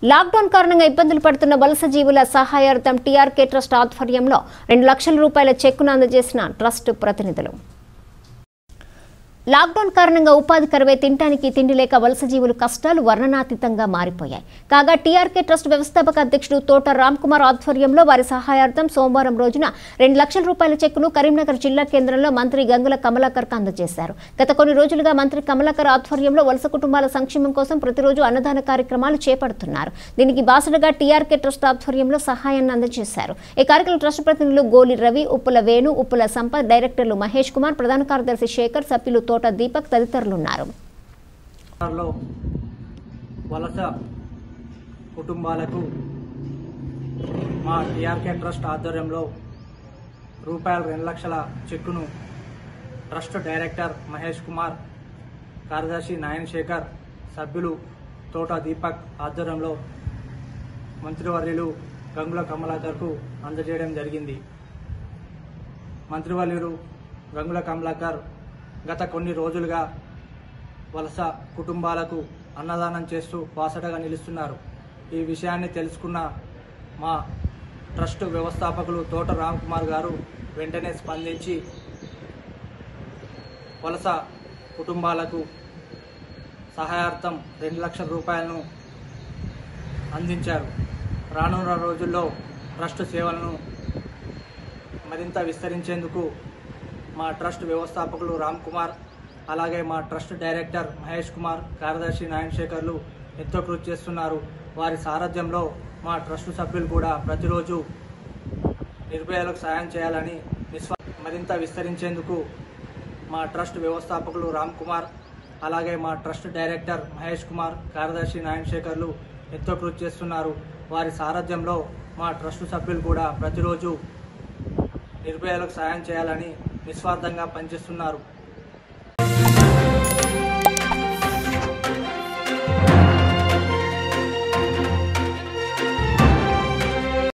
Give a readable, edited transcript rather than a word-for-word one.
Lockdown కారణంగా ఇబ్బందులు పడుతున్న వలస జీవుల సహాయార్థం టీఆర్కే ట్రస్ట్ ఆధ్వర్యంలో 2 లక్షల రూపాయల చెక్కును అందజేసిన ట్రస్ట్ ప్రతినిధులు. లాక్డౌన్ కారణంగా ఉపాధి కరువై తినడానికి తిండి లేక వలస జీవులు కష్టాలు వర్ణనాతీతంగా మారిపోయాయి. కాగా టీఆర్కే ట్రస్ట్ వ్యవస్థాపక అధ్యక్షుడు తోట రామ్ కుమార్ ఆధ్వర్యంలో వారి సహాయార్థం సోమవారం రోజున 2 లక్షల రూపాయల చెక్కును కరీంనగర్ జిల్లా కేంద్రంలో మంత్రి గంగుల కమలాకర్కు అందజేశారు. గత కొన్ని రోజులుగా మంత్రి కమలాకర్ ఆధ్వర్యంలో వలస కుటుంబాల సంక్షేమం కోసం ప్రతిరోజు అన్నదాన కార్యక్రమాలు చేపడుతున్నారు. దీనికి బాసటగా టీఆర్కే ట్రస్ట్ ఆధ్వర్యంలో సహాయాన్ని అందజేశారు. ఈ కార్యక్రమం ట్రస్ట్ ప్రతినిధులు గోలి రవి, ఉప్పుల వేణు, ఉప్పుల సంపత్, డైరెక్టర్లు మహేష్ కుమార్, ప్రధాన కార్యదర్శి శేఖర్, సభ్యులు తోట దీపక్ తదితరులు ఉన్నారు. వలస కుటుంబాలకు మా టీఆర్కే ట్రస్ట్ ఆధ్వర్యంలో రూపాయలు 2 లక్షల చెక్కును ట్రస్ట్ డైరెక్టర్ మహేష్ కుమార్, కార్యదర్శి నాయన్ శేఖర్, సభ్యులు తోట దీపక్ ఆధ్వర్యంలో మంత్రివర్యులు గంగుల కమలాకర్కు అందజేయడం జరిగింది. మంత్రివర్యులు గంగుల కమలాకర్ గత కొన్ని రోజులుగా వలస కుటుంబాలకు అన్నదానం చేస్తూ బాసటగా నిలుస్తున్నారు. ఈ విషయాన్ని తెలుసుకున్న మా ట్రస్ట్ వ్యవస్థాపకులు తోట రామ్ కుమార్ గారు వెంటనే స్పందించి వలస కుటుంబాలకు సహాయార్థం 2 లక్షల రూపాయలను అందించారు. రానున్న రోజుల్లో ట్రస్ట్ సేవలను మరింత విస్తరించేందుకు మా ట్రస్ట్ వ్యవస్థాపకులు రామ్ కుమార్, అలాగే మా ట్రస్ట్ డైరెక్టర్ మహేష్ కుమార్, కార్యదర్శి నాయన్ శేఖర్లు ఎంతో కృషి చేస్తున్నారు. వారి సారథ్యంలో మా ట్రస్ట్ సభ్యులు కూడా ప్రతిరోజు నిర్భయాలకు సాయం చేయాలని మరింత విస్తరించేందుకు మా ట్రస్ట్ వ్యవస్థాపకులు రామ్ కుమార్, అలాగే మా ట్రస్ట్ డైరెక్టర్ మహేష్ కుమార్, కార్యదర్శి నాయన్ శేఖర్లు ఎంతో కృషి చేస్తున్నారు. వారి సారథ్యంలో మా ట్రస్ట్ సభ్యులు కూడా ప్రతిరోజు నిర్భయాలకు సాయం చేయాలని నిస్వార్థంగా పనిచేస్తున్నారు.